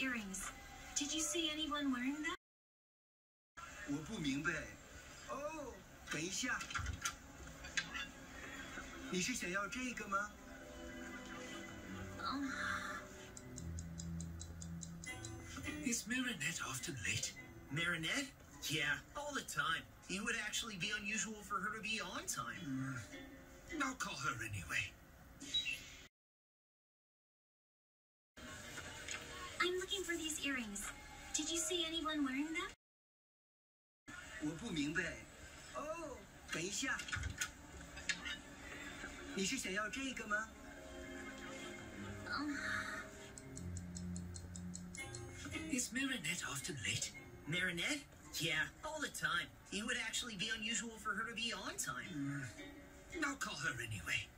earrings. Did you see anyone wearing them? 我不明白。哦，等一下，你是想要这个吗？ Is Marinette often late? Marinette? Yeah, all the time. It would actually be unusual for her to be on time. I'll call her anyway. I'm looking for these earrings. Did you see anyone wearing them? 我不明白。哦，等一下，你是想要这个吗？ Is Marinette often late? Marinette? Yeah, all the time. It would actually be unusual for her to be on time. I'll call her anyway.